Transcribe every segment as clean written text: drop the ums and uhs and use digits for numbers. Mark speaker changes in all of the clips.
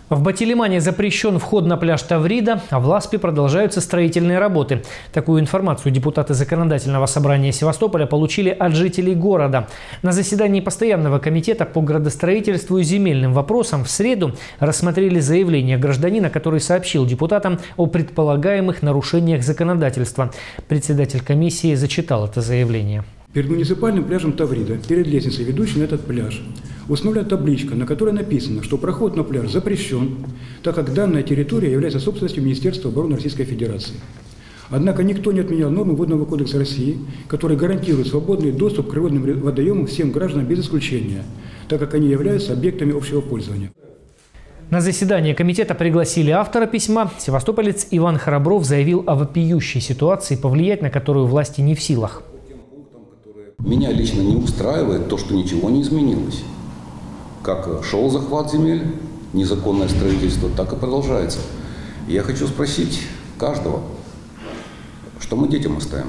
Speaker 1: В Батилимане запрещен вход на пляж Таврида, а в Ласпе продолжаются строительные работы. Такую информацию депутаты Законодательного собрания Севастополя получили от жителей города. На заседании Постоянного комитета по градостроительству и земельным вопросам в среду рассмотрели заявление гражданина, который сообщил депутатам о предполагаемых нарушениях законодательства. Председатель комиссии зачитал это заявление.
Speaker 2: Перед муниципальным пляжем Таврида, перед лестницей, ведущей на этот пляж, установлена табличка, на которой написано, что проход на пляж запрещен, так как данная территория является собственностью Министерства обороны Российской Федерации. Однако никто не отменял нормы Водного кодекса России, которые гарантируют свободный доступ к природным водоемам всем гражданам без исключения, так как они являются объектами общего пользования.
Speaker 1: На заседание комитета пригласили автора письма. Севастополец Иван Храбров заявил о вопиющей ситуации, повлиять на которую власти не в силах.
Speaker 3: Меня лично не устраивает то, что ничего не изменилось. Как шел захват земель, незаконное строительство, так и продолжается. Я хочу спросить каждого, что мы детям оставим?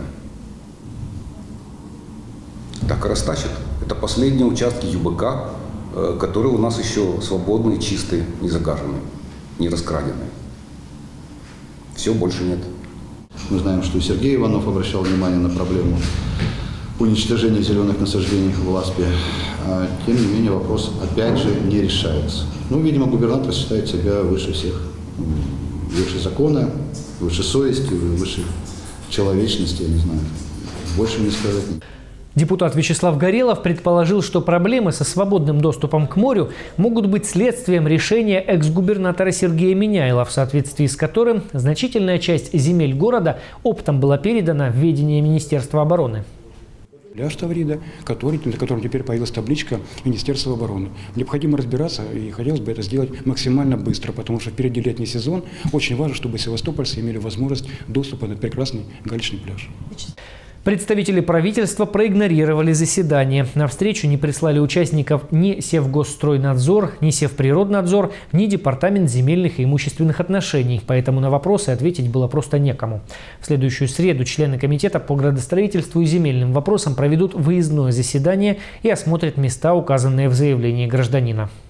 Speaker 3: Так и растащат. Это последние участки ЮБК, которые у нас еще свободные, чистые, не загаженные, не раскраденные. Все, больше нет.
Speaker 4: Мы знаем, что Сергей Иванов обращал внимание на проблему уничтожения зеленых насаждений в Ласпе. Тем не менее, вопрос опять же не решается. Ну, видимо, губернатор считает себя выше всех, выше закона, выше совести, выше человечности, я не знаю. Больше не сказать.
Speaker 1: Депутат Вячеслав Горелов предположил, что проблемы со свободным доступом к морю могут быть следствием решения экс-губернатора Сергея Миняйла, в соответствии с которым значительная часть земель города оптом была передана в ведение Министерства обороны.
Speaker 2: Пляж Таврида, на котором теперь появилась табличка Министерства обороны. Необходимо разбираться, и хотелось бы это сделать максимально быстро, потому что впереди летний сезон. Очень важно, чтобы севастопольцы имели возможность доступа на прекрасный галечный пляж.
Speaker 1: Представители правительства проигнорировали заседание. На встречу не прислали участников ни Севгосстройнадзор, ни Севприроднадзор, ни Департамент земельных и имущественных отношений. Поэтому на вопросы ответить было просто некому. В следующую среду члены комитета по градостроительству и земельным вопросам проведут выездное заседание и осмотрят места, указанные в заявлении гражданина.